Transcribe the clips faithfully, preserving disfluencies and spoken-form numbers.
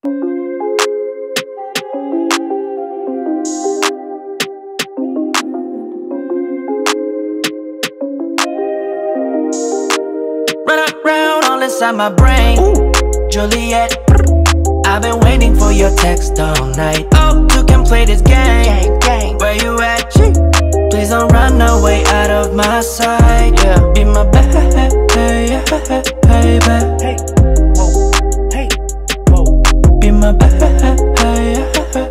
Run around all inside my brain. Ooh. Juliet, I've been waiting for your text all night. Oh, you can play this game. Gang, gang. Where you at? Gee. Please don't run away out of my sight. Yeah, be my baby, baby. Hey, whoa, hey, whoa. Be my baby, baby.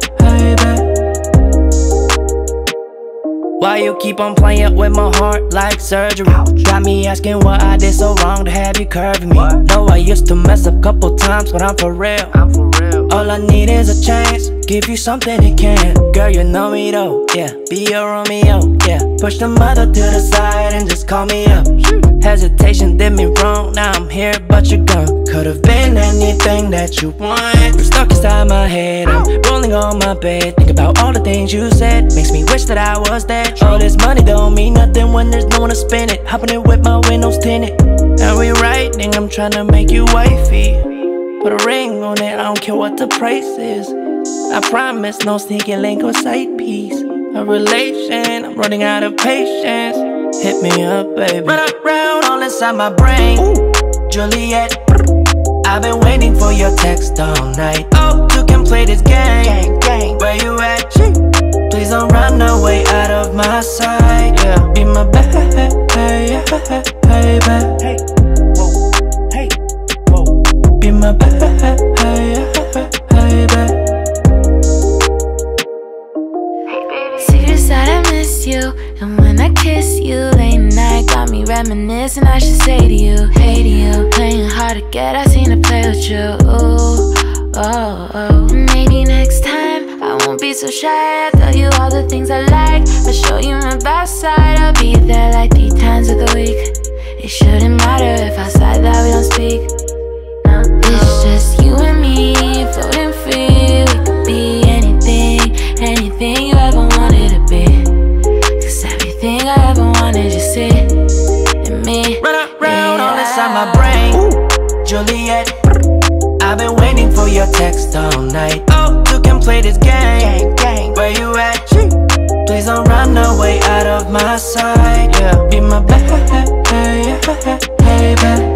Why you keep on playing with my heart like surgery? Ouch. Got me asking what I did so wrong to have you curving me. What? Know I used to mess up couple times, but I'm for real. I'm for real. All I need is a chance, give you something that can. Girl, you know me though, yeah. Be your Romeo, yeah. Push the mother to the side and just call me up. Hesitation did me wrong, now I'm here but you're gone. Could've been anything that you want. You're stuck inside my head, I'm rolling on my bed. Think about all the things you said, makes me wish that I was there. All this money don't mean nothing when there's no one to spend it. Hopping it with my windows tinted. Now we riding, I'm tryna make you wifey. Put a ring on it, I don't care what the price is. I promise no sneaking link or side piece. A relation, I'm running out of patience. Hit me up, baby. Run around all inside my brain. Ooh. Juliet, I've been waiting for your text all night. Oh, you can play this game. Gang, gang. Where you at? Gee. Please don't run away out of my sight. Yeah, be my baby, baby. Hey, whoa, hey, whoa. Be my baby, baby. Serious that I miss you, and when I kiss you late night, got me reminiscing. I should say to you, hey to you, playing hard to get. I seen to play with you. Ooh, oh, oh. Maybe next time I won't be so shy. I'll tell you all the things I like. I'll show you my best side. I'll be there like three times of the week. It shouldn't matter if outside that we don't speak. No, it's just you and me, floating free. We could be anything, anything you ever wanted to be. Cause everything I ever wanted you see in me. Run around yeah. all inside my brain. Ooh. Juliet, I've been waiting for your text all night. Oh, you can play this game. Gang, gang. Where you at? Gee. Please don't run away out of my sight. Yeah, be my baby, baby.